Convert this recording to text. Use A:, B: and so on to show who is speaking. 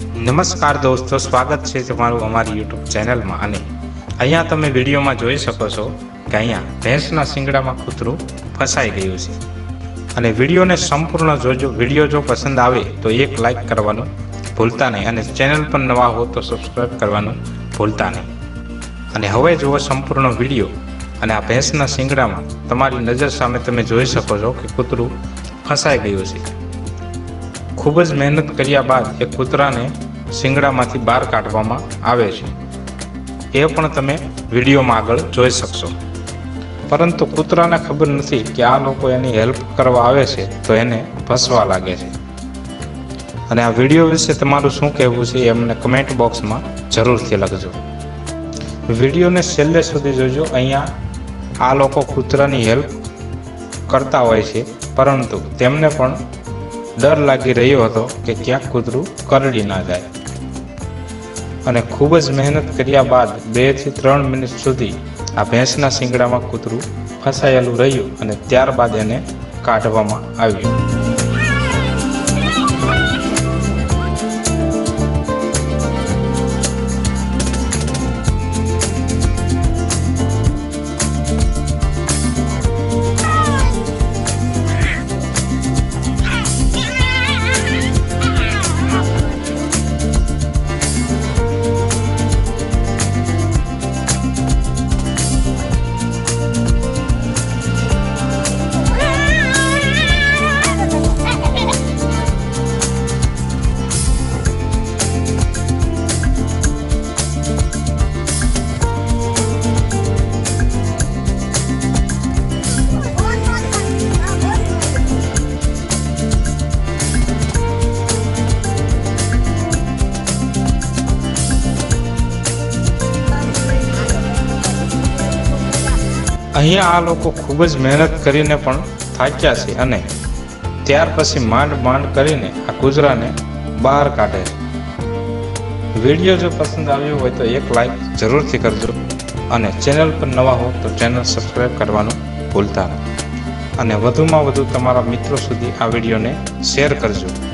A: નમસ્કાર દોસ્તો, સ્વાગત છે તમારું અમારી યુટ્યુબ ચેનલમાં। અને અહીંયા તમે વિડીયોમાં જોઈ શકો છો કે અહીંયા ભેંસના શિંગડામાં કૂતરું ફસાઈ ગયું છે। અને વિડીયોને સંપૂર્ણ જોજો। વિડીયો જો પસંદ આવે તો એક લાઈક કરવાનું ભૂલતા નહીં, અને ચેનલ પર નવા હો તો સબસ્ક્રાઈબ કરવાનું ભૂલતા નહીં। અને હવે જુઓ સંપૂર્ણ વિડીયો। અને આ ભેંસના શિંગડામાં તમારી નજર સામે તમે જોઈ શકો છો કે કૂતરું ફસાઈ ગયું છે। ખૂબ જ મહેનત કર્યા બાદ એ કૂતરાને શિંગડામાંથી બહાર કાઢવામાં આવે છે, એ પણ તમે વિડીયોમાં આગળ જોઈ શકશો। પરંતુ કૂતરાને ખબર નથી કે આ લોકો એની હેલ્પ કરવા આવે છે તો એને ફસવા લાગે છે। અને આ વિડીયો વિશે તમારું શું કહેવું છે એ અમને કમેન્ટ બોક્સમાં જરૂરથી લખજો। વિડીયોને છેલ્લે સુધી જોજો। અહીંયા આ લોકો કૂતરાની હેલ્પ કરતા હોય છે, પરંતુ તેમને પણ ડર લાગી રહ્યો હતો કે ક્યાંક કૂતરું કરડી ના જાય। અને ખૂબ જ મહેનત કર્યા બાદ 2 થી 3 મિનિટ સુધી આ ભેંસના શિંગડામાં કૂતરું ફસાયેલું રહ્યું અને ત્યારબાદ એને કાઢવામાં આવ્યું। અહીંયા આ લોકો ખૂબ જ મહેનત કરીને પણ થાક્યા છે, અને ત્યાર પછી માંડ કરીને આ કૂતરાને બહાર કાઢે છે। વિડીયો જો પસંદ આવ્યો હોય તો એક લાઈક જરૂરથી કરજો, અને ચેનલ પર નવા હો તો ચેનલ સબસ્ક્રાઈબ કરવાનું ભૂલતા નહીં। અને વધુમાં વધુ તમારા મિત્રો સુધી આ વિડીયોને શેર કરજો।